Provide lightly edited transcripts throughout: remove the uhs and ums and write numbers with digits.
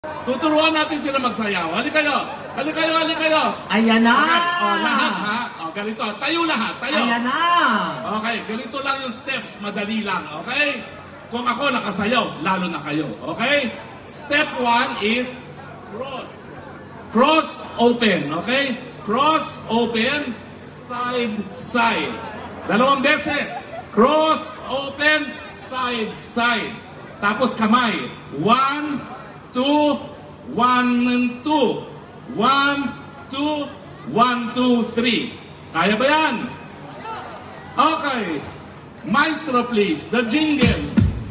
Tuturuan natin sila magsayaw. Hali kayo. Hali kayo, hali kayo. Ayan na. Okay. Lahat ha. Ganito. Tayo lahat. Tayo. Ayan na. Okay. Ganito lang yung steps. Madali lang. Okay? Kung ako nakasayaw, lalo na kayo. Okay? Step 1 is cross. Cross open. Okay? Cross open. Side, side. Dalawang beses. Cross open. Side, side. Tapos kamay. 1, 2, 1, 2. 1, 2, 1, 2, 3. Kaya ba yan? Okay. Maestro, please. The jingle.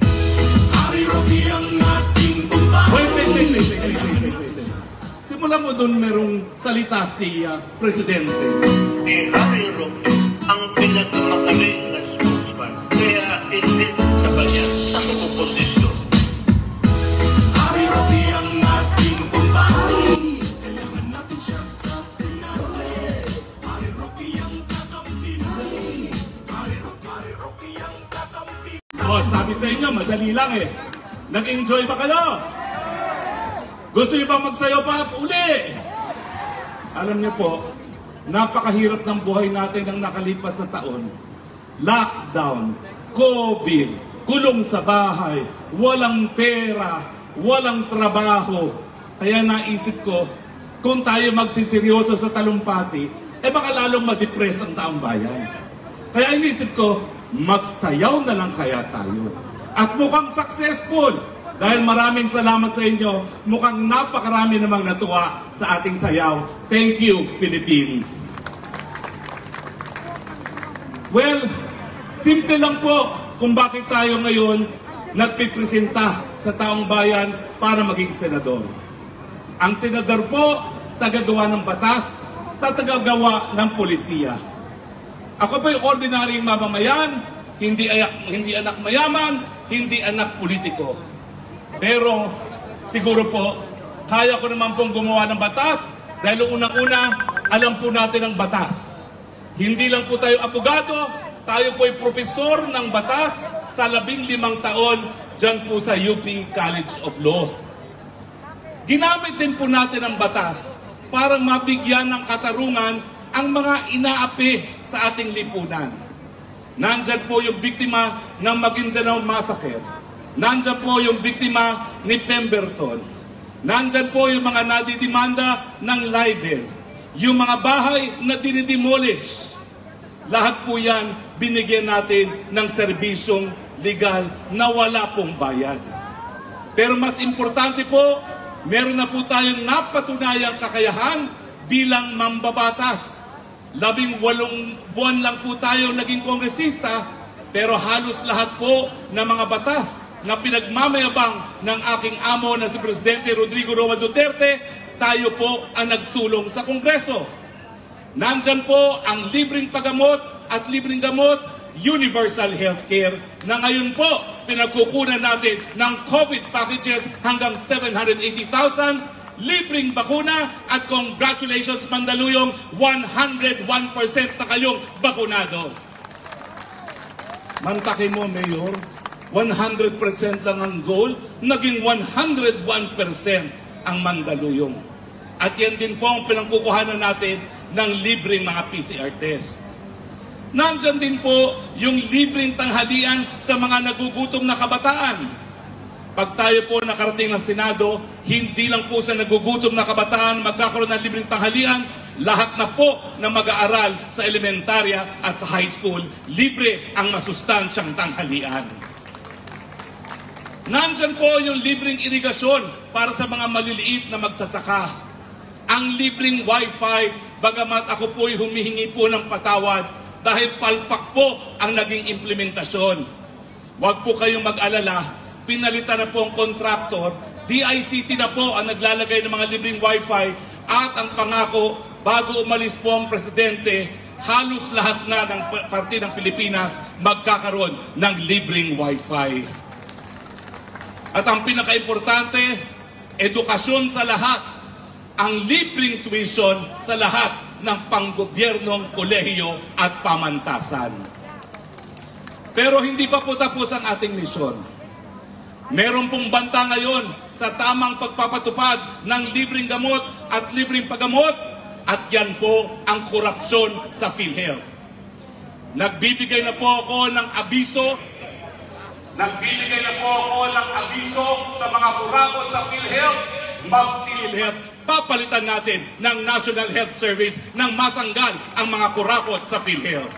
Wait. Simulan mo dun merong salita si Presidente. Si Harry Roque ang pinakamagaling na sportsman. Kaya hindi sa kanya ang opposisyon. Harry Roque ang ating kumpani. Kailangan natin siya sa Senado. Harry Roque ang kakampi. Harry Roque ang kakampi. Sabi sa inyo, madali lang eh. Nag-enjoy ba kayo? Gusto niyo bang magsayaw pa? Uli! Alam niyo po, napakahirap ng buhay natin ng nakalipas na taon. Lockdown, COVID, kulong sa bahay, walang pera, walang trabaho. Kaya naisip ko, kung tayo magsiseryoso sa talumpati, baka lalong ma-depress ang taong bayan. Kaya inisip ko, magsayaw na lang kaya tayo. At mukhang successful. Dahil maraming salamat sa inyo, mukhang napakarami namang natuwa sa ating sayaw. Thank you, Philippines. Well, simple lang po kung bakit tayo ngayon nagpipresenta sa taong bayan para maging senador. Ang senador po, tagagawa ng batas, tagagawa ng polisiya. Ako po'y ordinaryong mamamayan, hindi anak mayaman, hindi anak politiko. Pero siguro po, kaya ko naman pong gumawa ng batas dahil unang-una, alam po natin ang batas. Hindi lang po tayo abogado, tayo po ay profesor ng batas sa 15 taon dyan po sa UP College of Law. Ginamit din po natin ang batas para mabigyan ng katarungan ang mga inaapi sa ating lipunan. Nandyan po yung biktima ng Maguindanao Massacre. Nandyan po yung biktima ni Pemberton. Nandyan po yung mga nadidimanda ng libel. Yung mga bahay na dinidemolish. Lahat po yan binigyan natin ng serbisyong legal na wala pong bayad. Pero mas importante po, meron na po tayong napatunayang kakayahan bilang mambabatas. 18 buwan lang po tayo naging kongresista, pero halos lahat po ng mga batas na pinagmamayabang ng aking amo na si Presidente Rodrigo Roa Duterte, tayo po ang nagsulong sa Kongreso. Nandyan po ang libreng paggamot at libreng gamot, universal healthcare, na ngayon po pinagkukunan natin ng COVID packages hanggang 780,000, libreng bakuna, at congratulations Mandaluyong, 101% na kayong bakunado. Mantakin mo, Mayor, 100% lang ang goal, naging 101% ang Mandaluyong. At yan din po ang pinangkukuhanan natin ng libreng mga PCR test. Nandyan din po yung libreng tanghalian sa mga nagugutom na kabataan. Pag tayo po nakarating ng Senado, hindi lang po sa nagugutom na kabataan magkakaroon ng libreng tanghalian, lahat na po na mag-aaral sa elementarya at sa high school, libre ang masustansyang tanghalian. Nandyan po yung libreng irigasyon para sa mga maliliit na magsasaka. Ang libreng wifi, bagamat ako po'y humihingi po ng patawad dahil palpak po ang naging implementasyon. Huwag po kayong mag-alala, pinalitan na po ang kontraktor, DICT na po ang naglalagay ng mga libreng wifi, at ang pangako, bago umalis po ang Presidente, halos lahat na ng parte ng Pilipinas magkakaroon ng libreng wifi. At ang pinaka-importante, edukasyon sa lahat, ang libreng tuition sa lahat ng panggobyernong kolehiyo at pamantasan. Pero hindi pa po tapos ang ating misyon. Meron pong banta ngayon sa tamang pagpapatupad ng libreng gamot at libreng paggamot, at yan po ang korupsyon sa PhilHealth. Nagbibigay na po ako ng abiso sa mga kurakot sa PhilHealth. Mag-PhilHealth, papalitan natin ng National Health Service nang matanggal ang mga kurakot sa PhilHealth.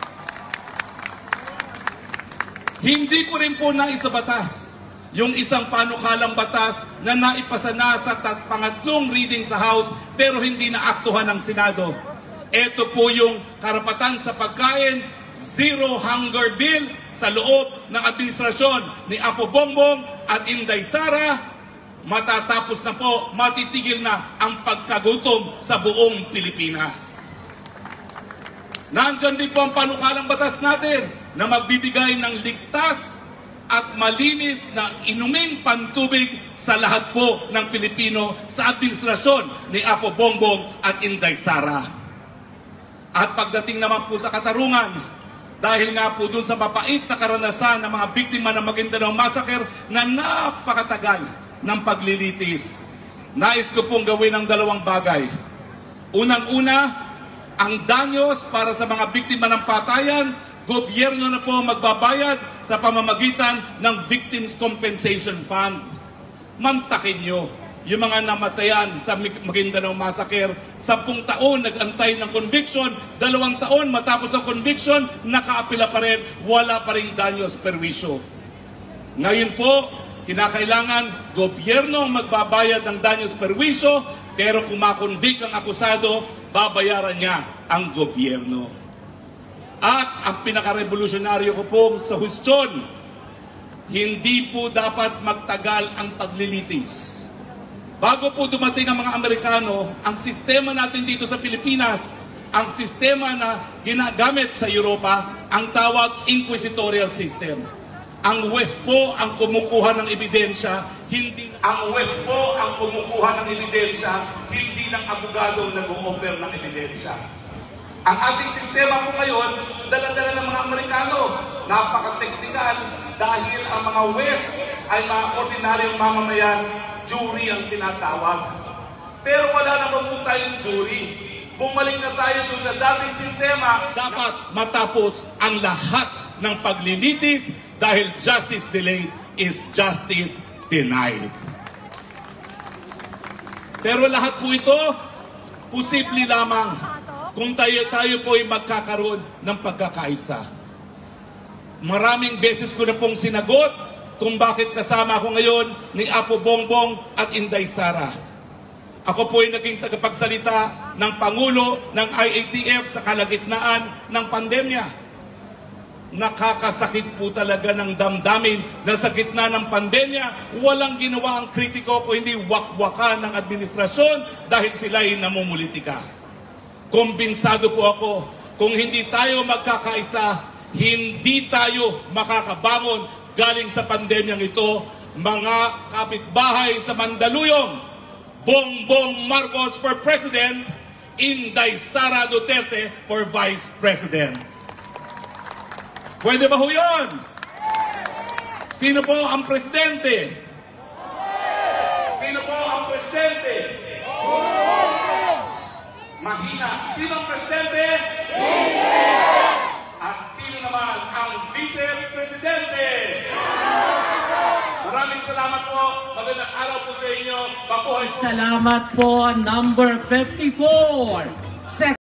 Hindi ko rin po naisabatas yung isang panukalang batas na naipasa na sa pangatlong reading sa House pero hindi naaktuhan ng Senado. Ito po yung karapatan sa pagkain, zero hunger bill sa loob ng administrasyon ni Apo Bongbong at Inday Sara. Matatapos na po, matitigil na ang pagkagutom sa buong Pilipinas. Nandyan din po ang panukalang batas natin na magbibigay ng ligtas at malinis na inuming pantubig sa lahat po ng Pilipino sa administrasyon ni Apo Bongbong at Inday Sara. At pagdating naman po sa katarungan, dahil nga po dun sa mapait na karanasan ng mga biktima ng Maguindanao Massacre na napakatagal ng paglilitis, nais ko pong gawin ang dalawang bagay. Unang-una, ang danyos para sa mga biktima ng patayan, gobyerno na po magbabayad sa pamamagitan ng Victims Compensation Fund. Mantakin nyo yung mga namatayan sa Maguindanao Massacre. 10 taon nag-antay ng conviction, 2 taon matapos ang conviction, nakaapila pa rin, wala pa rin danyos perwisyo. Ngayon po, kinakailangan gobyerno ang magbabayad ng danyos perwisyo, pero kung makonvict ang akusado, babayaran niya ang gobyerno. At ang pinaka-revolusyonaryo ko po sa hustyon, hindi po dapat magtagal ang paglilitis. Bago po dumating ang mga Amerikano, ang sistema natin dito sa Pilipinas, ang sistema na ginagamit sa Europa, ang tawag inquisitorial system. Ang West po ang kumukuha ng ebidensya, hindi ng abogado nag-o-offer ng ebidensya. Ang ating sistema po ngayon, dala-dala ng mga Amerikano, napaka-teknikal dahil ang mga West ay mga ordinaryong mamamayan, jury ang tinatawag. Pero wala na po tayong jury. Bumalik na tayo dun sa dating sistema. Dapat matapos ang lahat ng paglilitis dahil justice delayed is justice denied. Pero lahat po ito, posible lamang kung tayo po ay magkakaroon ng pagkakaisa. Maraming beses ko na pong sinagot kung bakit kasama ako ngayon ni Apo Bongbong at Inday Sara. Ako po ay naging tagapagsalita ng Pangulo ng IATF sa kalagitnaan ng pandemya. Nakakasakit po talaga ng damdamin na sa gitna ng pandemya, walang ginawa ang kritiko ko hindi wakwakan ng administrasyon dahil sila ay namumulitika. Kumbinsado po ako, kung hindi tayo magkakaisa, hindi tayo makakabangon galing sa pandemyang ito. Mga kapitbahay sa Mandaluyong, Bongbong Marcos for President, Inday Sara Duterte for Vice President. Pwede ba ho yun? Sino po ang presidente? Sino po ang presidente? Mahina. Sino ang presidente? At sino naman ang vice-presidente? Maraming salamat po. Magandang araw po sa inyo. Mabuhay po. Salamat po, number 54.